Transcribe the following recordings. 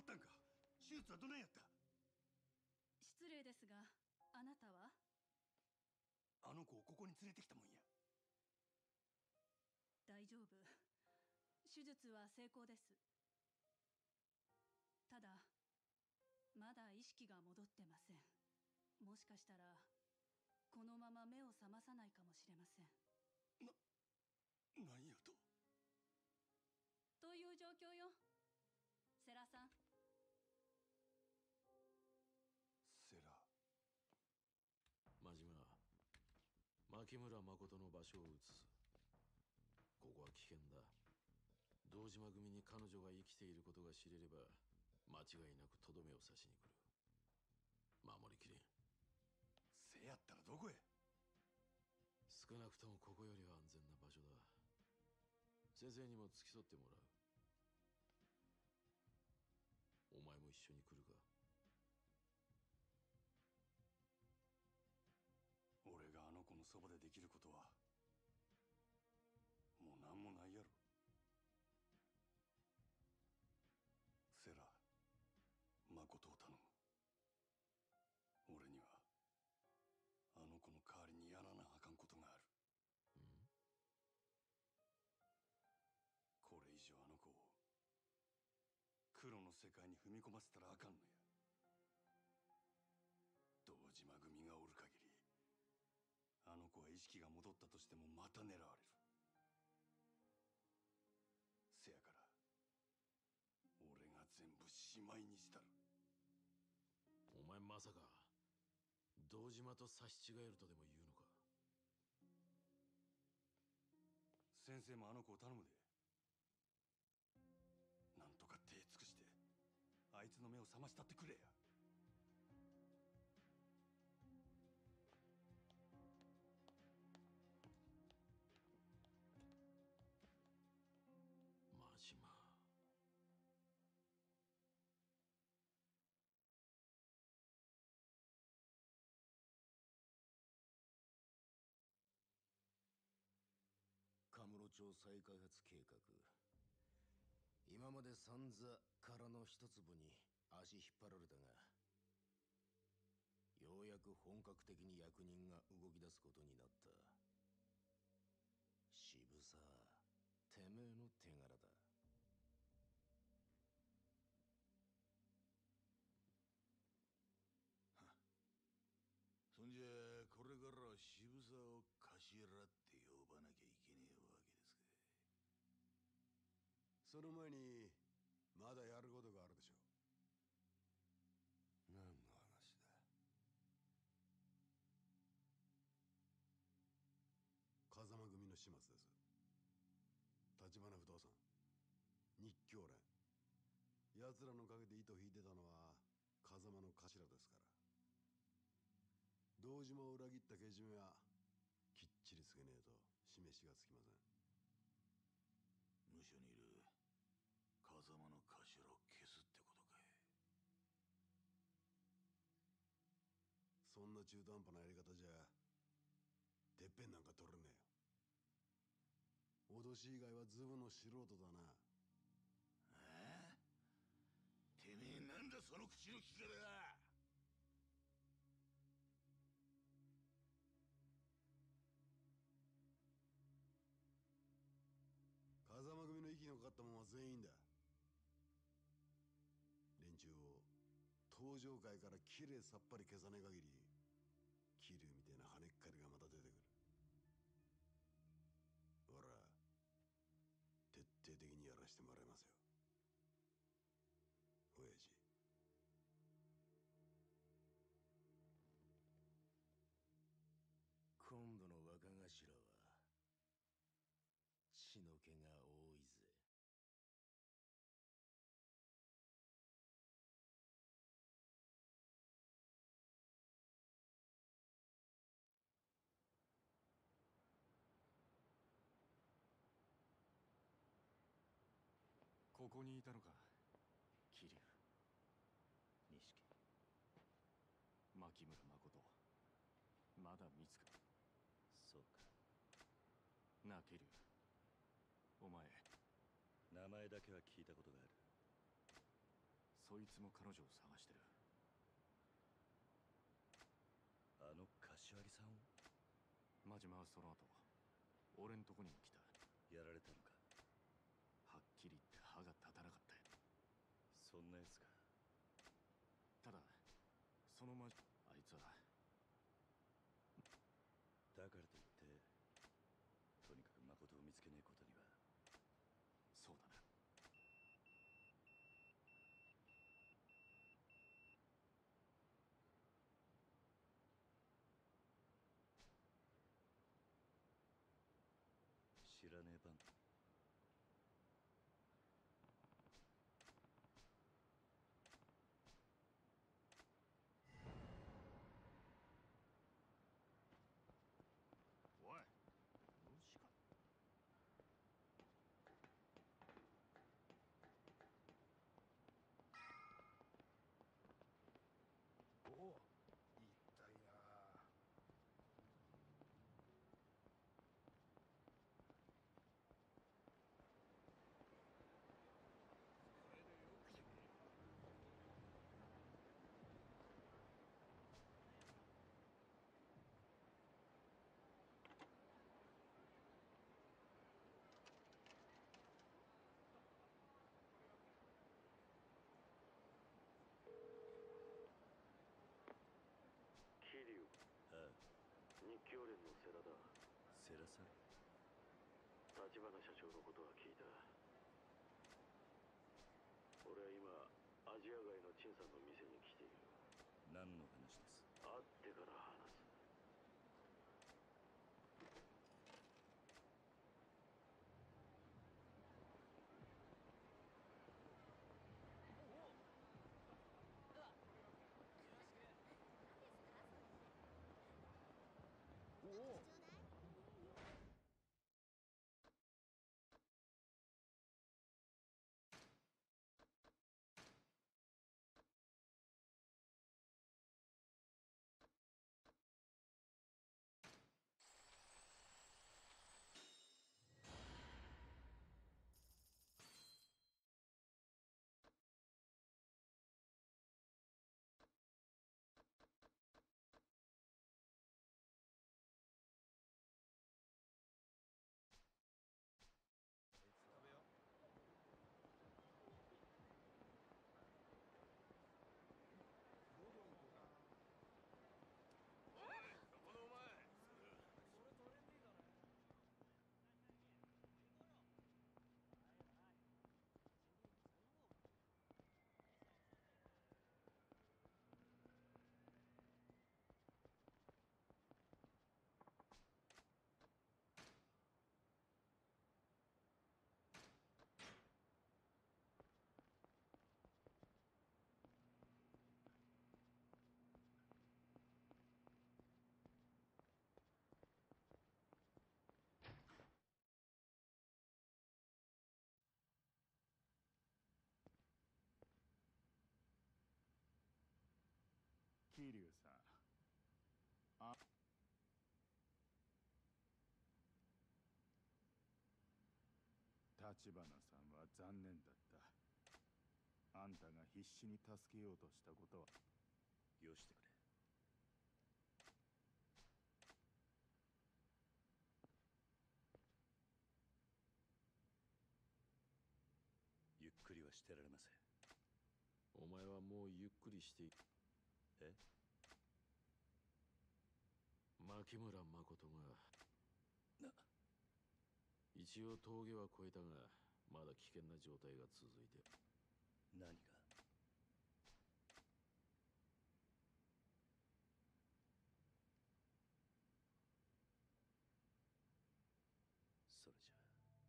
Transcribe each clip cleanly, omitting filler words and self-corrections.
ったんか。手術はどないやった。 失礼ですが、あなたは？ あの子をここに連れてきたもんや。 大丈夫。手術は成功です。ただまだ意識が戻ってません。もしかしたらこのまま目を覚まさないかもしれません。 なんやと。 という状況よ。世良さん。 セラ。 真島、牧村誠の場所を移す。ここは危険だ。堂島組に彼女が生きていることが知れれば間違いなくとどめを刺しに来る。守りきれん。 せやったらどこへ。 少なくともここよりは安全な場所だ。先生にも付き添ってもらう。お前も一緒に来るか。 俺があの子のそばでできることはもう何もないやろ。セラ、誠を頼む。俺にはあの子の代わりにやらなあかんことがある。これ以上あの子を黒の世界に踏み込ませたらあかんのや。堂島組がおる限りあの子は意識が戻ったとしてもまた狙われる。せやから俺が全部しまいにしたる。 お前まさか堂島と差し違えるとでも言うのか。 先生もあの子を頼むで。なんとか手尽くしてあいつの目を覚ましたってくれや。 真島。 カムロ町再開発計画。今まで散々殻の一粒に足引っ張られたが、ようやく本格的に役人が動き出すことになった。渋沢、てめえの手柄だ。そんじゃこれからは渋沢を頭って呼ばなきゃいけねえわけですか。 その前にまだやることがあるでしょう。 何の話だ。 風間組の始末です。橘不動産、日教連、奴らの陰で糸引いてたのは風間の頭ですから。堂島を裏切ったけじめはきっちりつけねえと示しがつきません。 無所にいる風間の頭を消すってことかい。 そんな中途半端なやり方じゃてっぺんなんか取れねえよ。脅し以外はズブの素人だな。 ああ、てめえなんだその口の利き方は。 風間組の息のかかった者は全員だ。連中を登場界からきれいさっぱり消さねえ限り、桐生みたいな跳ねっかりがまた出てくる。ほら、徹底的にやらしてもらいますよ、親父。 今度の若頭は血の気が多いぜ。 ここにいたのか。桐生、錦、牧村誠、まだ見つか。 そうか。 なあ桐生、お前名前だけは聞いたことがある。 そそいつも彼女を探してる。 あの柏木さんを真島はその後俺んとこにも来た。 やられたのか。 はっきり言って歯が立たなかったよ。 そんなやつか。 ただそのあいつはだからといってとにかく誠を見つけねえことには。 そうだな。 知らねえ番だ。 おい虫か。 おお、痛いな。 桐生。ああ、日教連の世良だ。世良さん。立花社長のことは聞いた。俺は今アジア街の陳さんの店に来ている。何の話です？会ってから話す。 桐生さん、立花さんは残念だった。あんたが必死に助けようとしたことは。 よしてくれ。ゆっくりはしてられません。 お前はもうゆっくりしていい。 え？ 牧村誠がな。 一応峠は越えたがまだ危険な状態が続いて。 何が？それじゃ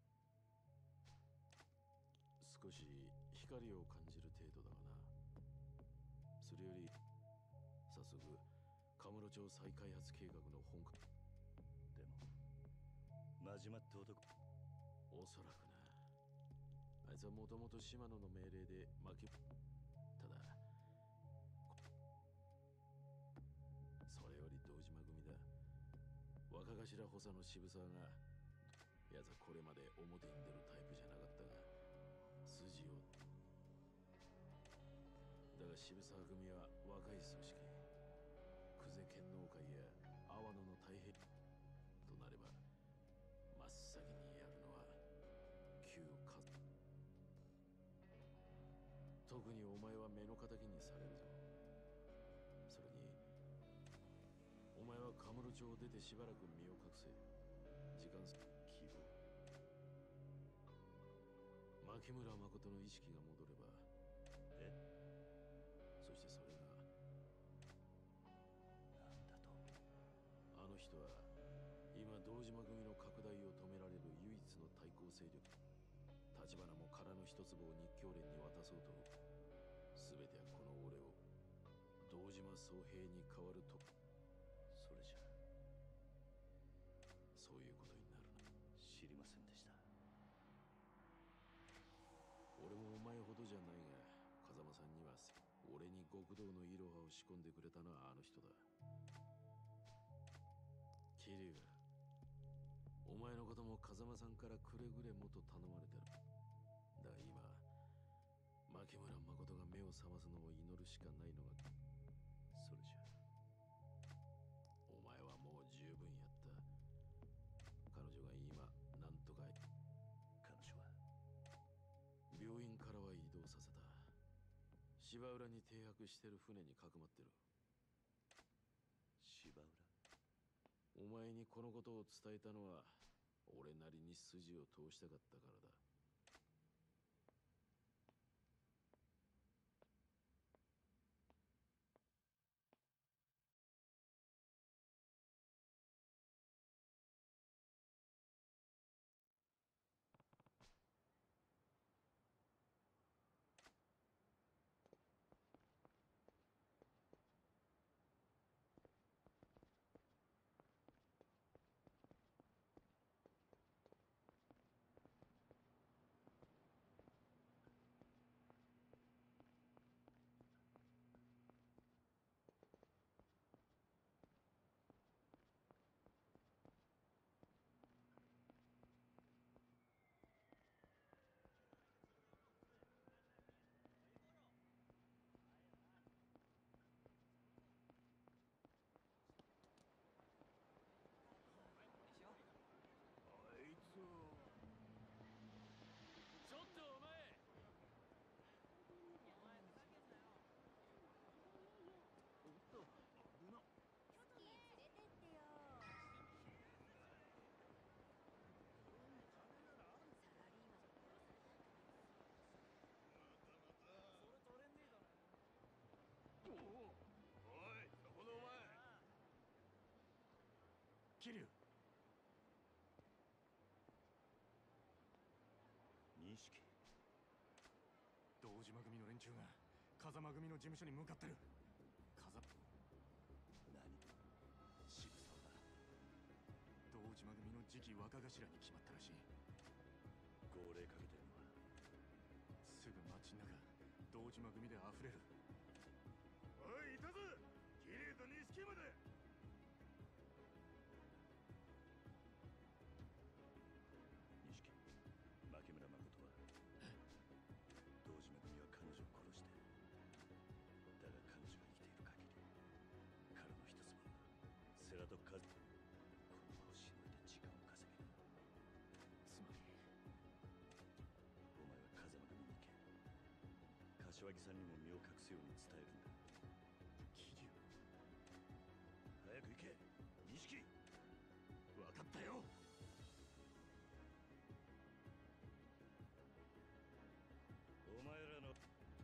少し光を感じる程度だがな。それより早速カムロ町再開発計画の本格。 でも真島って男。 おそらくな。あいつはもともと島野の命令で巻き。ただそれより堂島組だ。若頭補佐の渋沢がやつはこれまで表に出るタイプじゃなかったが筋を。 ら渋沢組は若い組織。久世剣能会や阿波野の太平となれば、真っ先にやるのは旧風。特にお前は目の敵にされるぞ。それにお前はカムロ町を出てしばらく身を隠せ。時間希望。牧村誠の意識が戻れば、そしてそれがなんだと。 あの人は今堂島組の拡大を止められる唯一の対抗勢力。立花も空の一坪を日教連に渡そうと。全てはこの俺を堂島宗平に代わると。 それじゃそういうことになるな。 知りませんでした。 俺もお前ほどじゃないが、風間さんには俺に極道のイロハを仕込んでくれたのはあの人だ。桐生、お前のことも風間さんからくれぐれもと頼まれてる。だが今、牧村誠が目を覚ますのを祈るしかないのが。 それじゃお前はもう十分やった。彼女が今なんとか。 彼女は病院からは移動させた。芝浦に停泊してる船にかくまってる。 芝浦。 お前にこのことを伝えたのは俺なりに筋を通したかったからだ。ちょっとお前。 おっと、危な。 スキー連れてってよ。サラリーマン。 桐生。 錦。 堂島組の連中が風間組の事務所に向かってる。 何。渋沢だ。 堂島組の次期若頭に決まったらしい。 号令かけてるのは。 すぐ街中堂島組で溢れる。おい、いたぞ。桐生と錦まで。 錦。牧村誠は堂島組は彼女を殺して、だが彼女が生きている限り、彼の一つも世良と風、この場をしのいで時間を稼げる。 つまりお前は風間組に行け。柏木さんにも身を隠すように伝えるんだ。 桐生。 早く行け錦。 分かったよ。 お前らの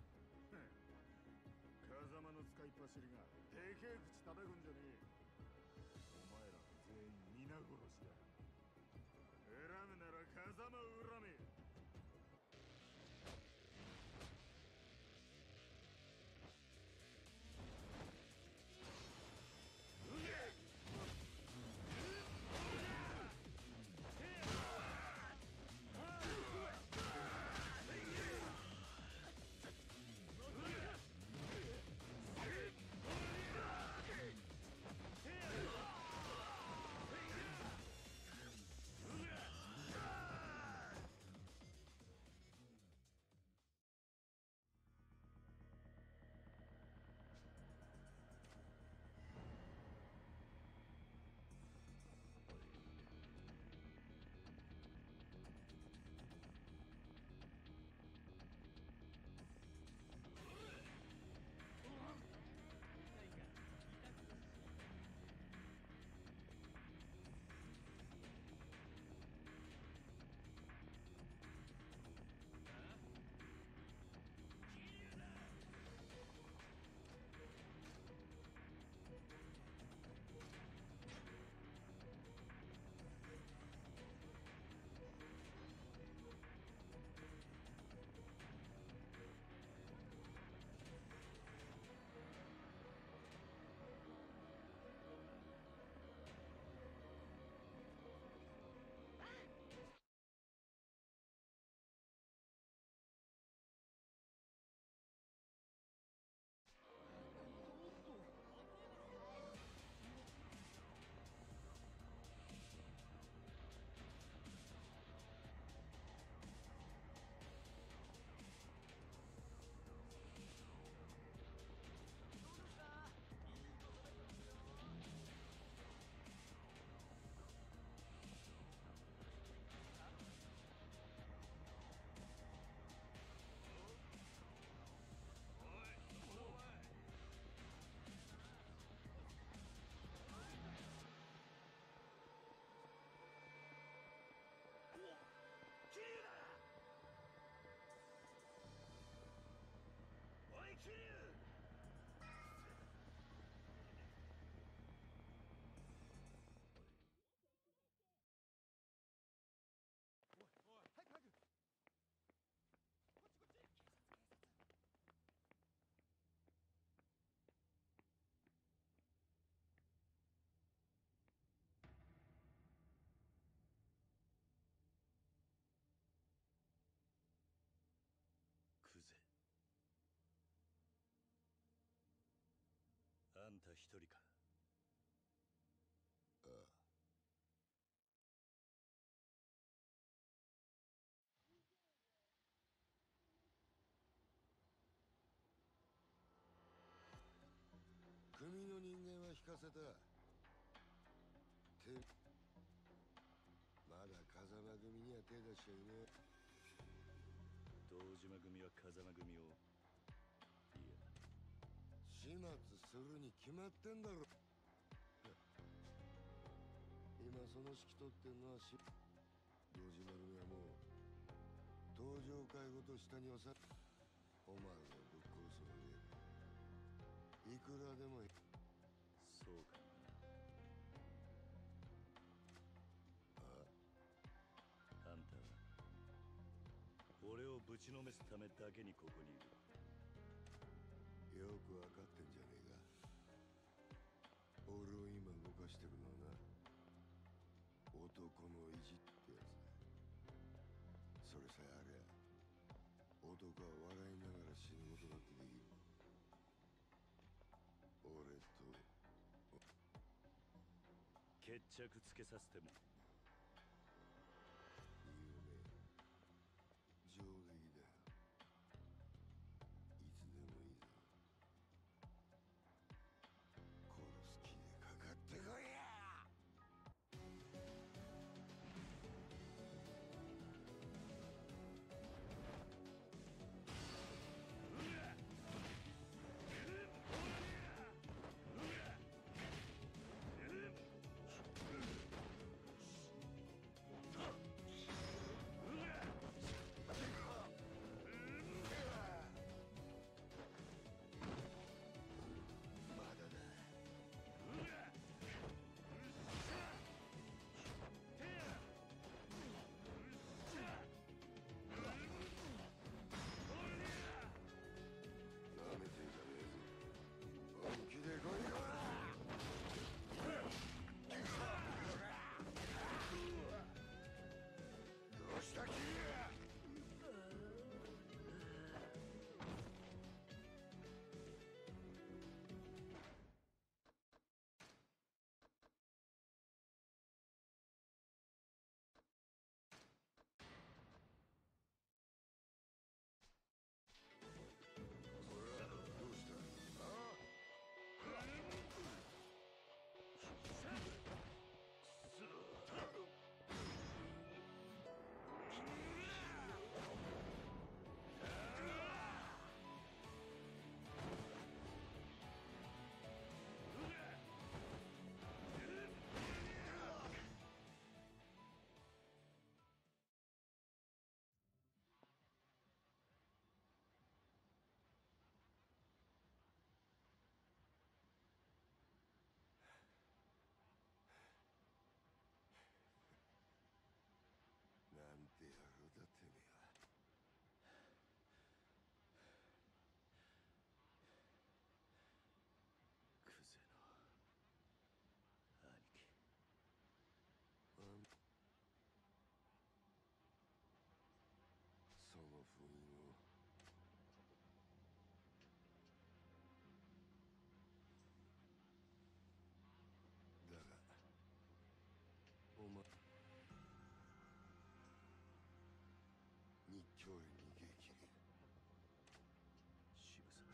風間の使いっ走りがでけえ口叩くんじゃねえ。お前らは全員皆殺しだ。恨むなら風間を恨め。 一人か？ ああ。組の人間は引かせた。まだ風間組には手出しちゃいねえ。 堂島組は風間組を、いや、 始末するに決まってんだろ。今その指揮取ってんのは堂島組はもう登場会ごと下に収め、お前をぶっ殺すのでいくらでも。 そうかな。あんたは俺をぶちのめすためだけにここにいる。 よくわかってんじゃねえか。俺を今動かしてるのはな、男の意地ってやつだ。それさえありゃ男は笑いながら死ぬことだってできる。俺と決着つけさせても。 夢上出来だよ。いつでもいいぞ。殺す気でかかってこいや。なんて野郎だてめえは。 クゼの兄貴。 その封印をだがお前日教連に逃げ切り渋沢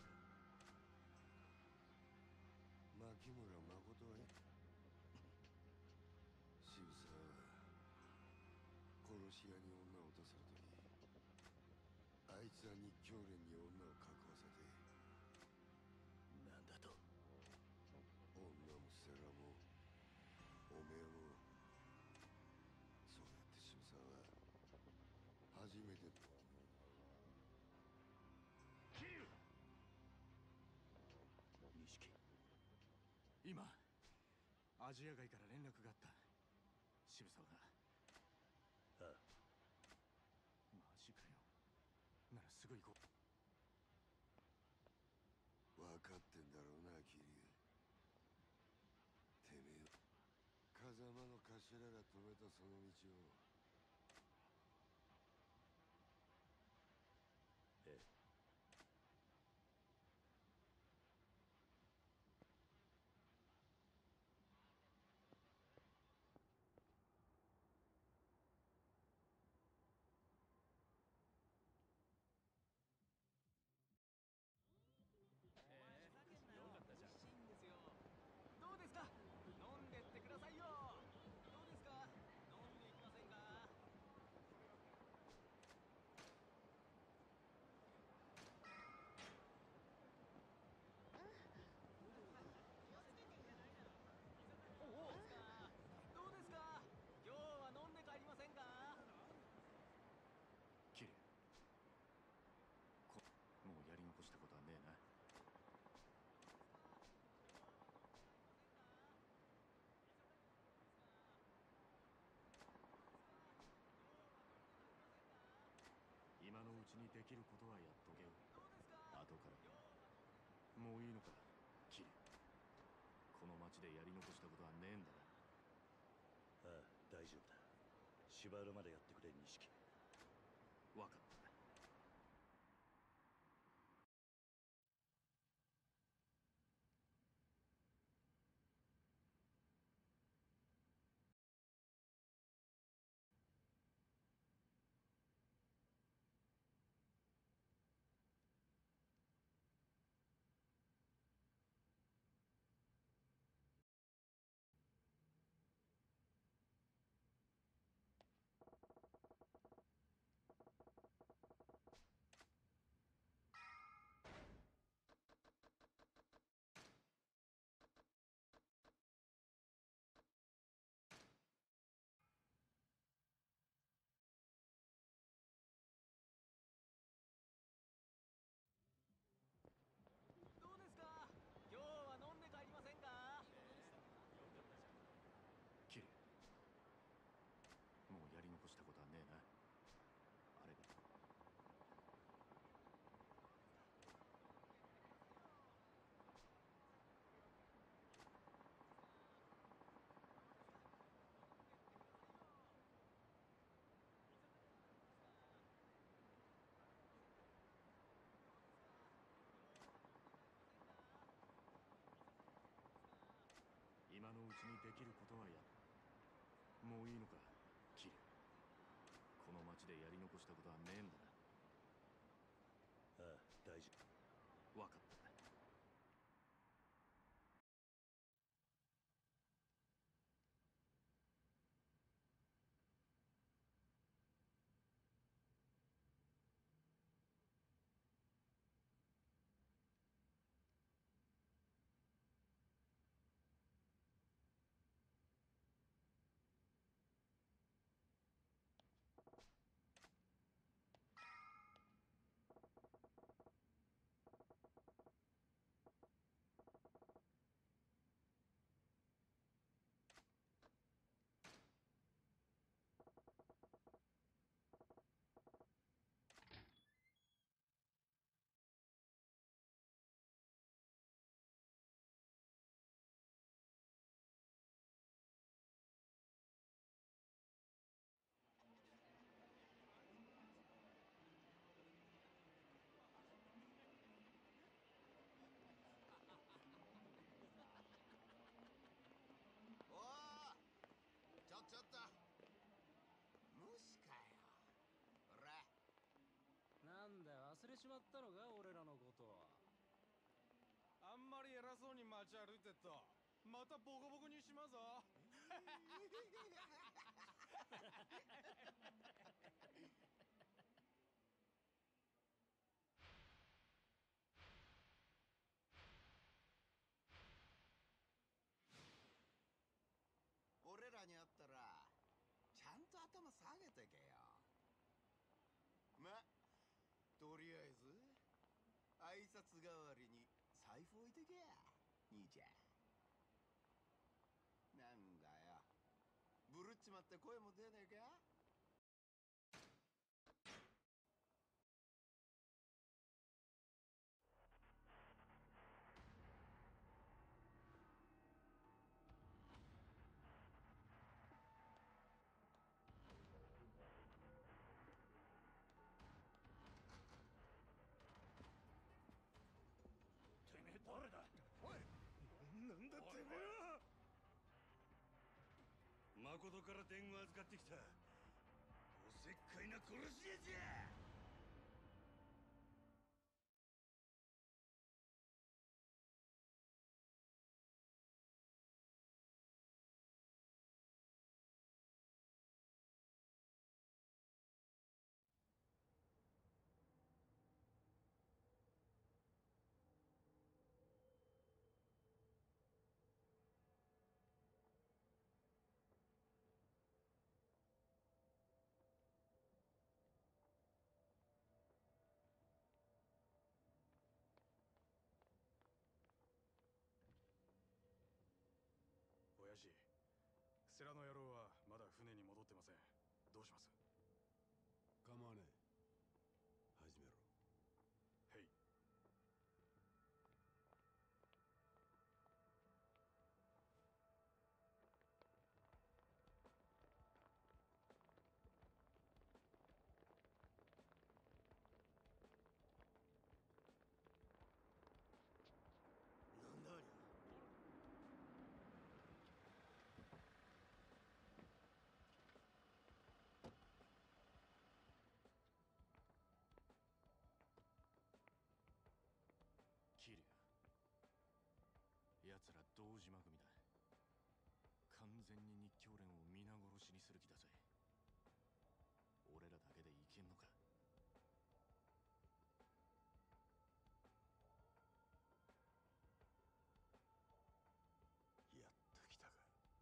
牧村誠は渋沢は殺し屋に女を落とせるとき、あいつは日教連に女を確保させて、 なんだと。 女も世良もおめえも、そうやって渋沢は初めて。 錦。 今アジア街から連絡があった。渋沢が。 ああ、 マジかよ。ならすぐ行こう。 分かってんだろうな、桐生。てめえ風間の頭が止めたその道を。 ええ。 にできることはやっとけよ。後からもういいのか、キリ。この町でやり残したことはねえんだな。 ああ、大丈夫だ。縛るまでやってくれ、錦。 わかった。 どうですか、今日は飲んで帰りませんか。 キリ、もうやり残したことはねえな。あれだ。今のうちにできることはやる。もういいのか、キリ。この町でやり残したことはねえんだな。 ああ、大丈夫。 わかった。 おー、ちょっと虫かよ。ほら、 なんだよ、忘れちまったのか、俺らのこと。 あんまり偉そうに街歩いてっとまたボコボコにしまぞ。 俺らに会ったらちゃんと頭下げてけよ。ま、とりあえず挨拶代わりに財布置いてけや、兄ちゃん。なんだよ、ブルっちまって声も出ねえか。 てめえ誰だ。 おい、なんだてめえは。 誠から伝言預かってきたおせっかいな殺し屋じゃ。 親父、世良の野郎はまだ船に戻ってません。どうします？ 構わねえ。 始奴ら堂島組だ。完全に日教連を皆殺しにする気だぜ。俺らだけでいけんのか。 やっと来たか。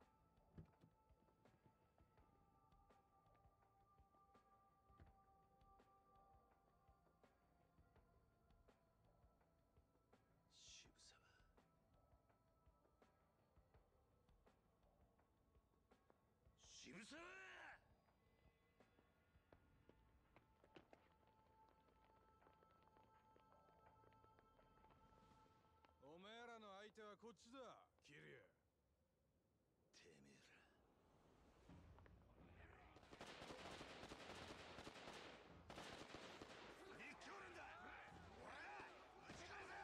渋沢。渋沢！ おめえらの相手はこっちだ、桐生。 てめえら。日教連だ！おら！撃ち返せ！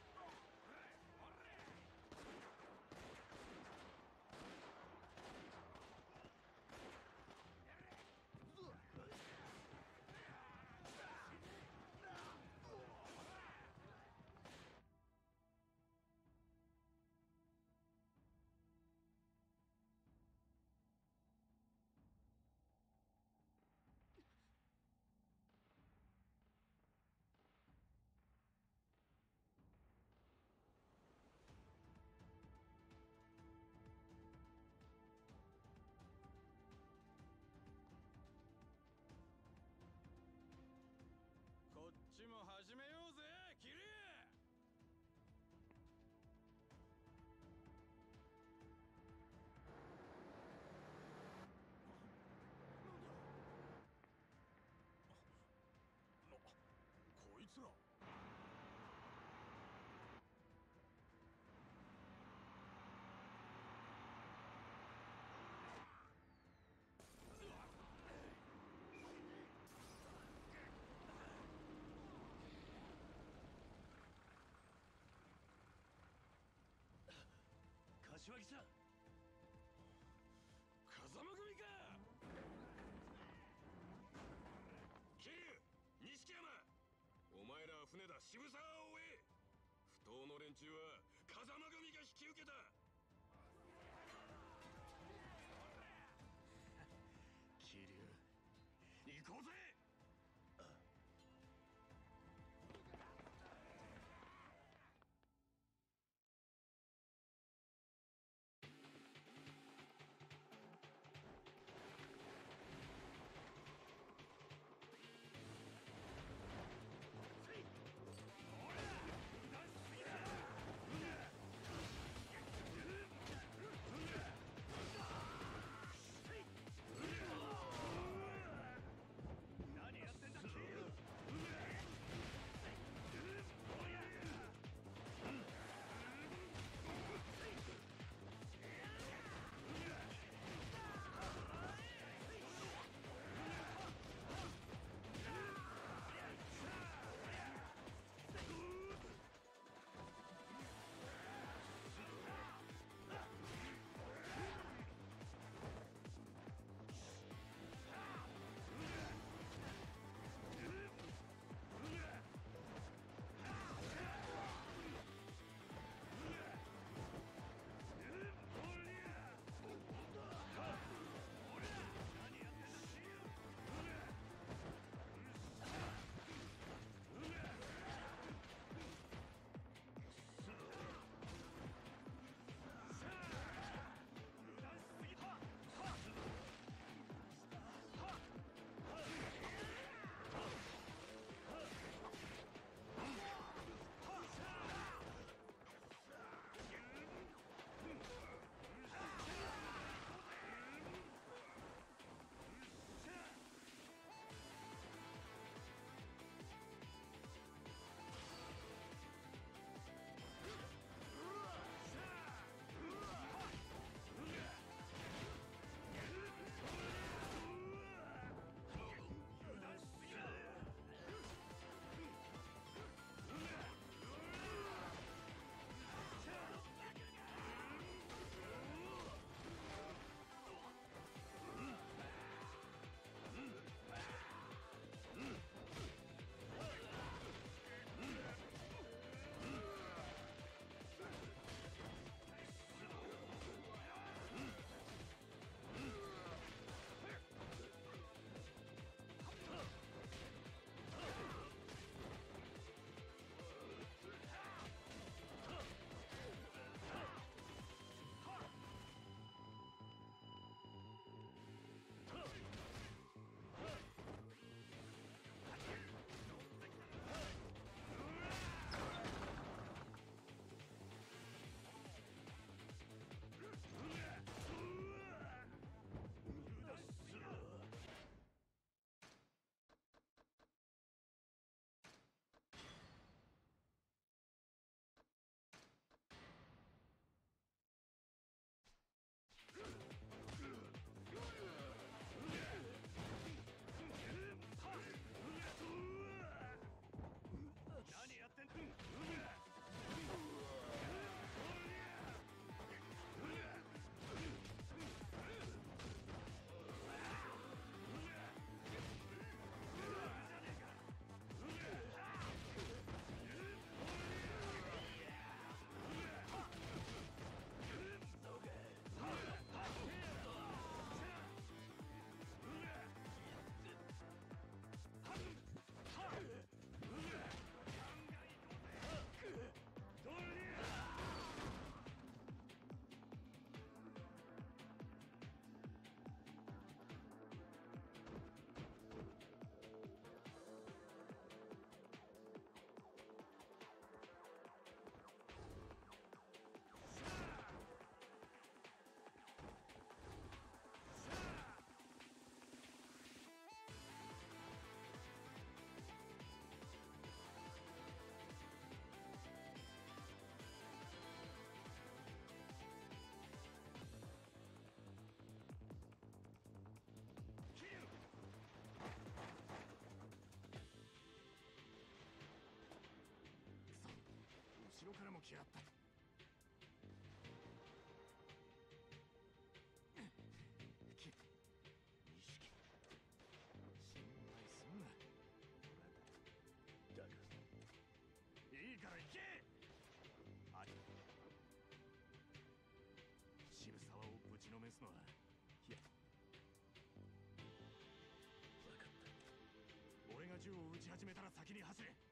こっちも始めようぜ、桐生。こいつら。 柏木さん。 風間組か。桐生、錦山、お前らは船だ。渋沢を追え。不当の連中は風間組が引き受けた。 桐生、行こうぜ。 後ろからも来やがった。 錦、心配すんな。 だがいいから行け。 あい渋沢をぶちのめすのは、いや、 分かった。 俺が銃を撃ち始めたら先に走れ。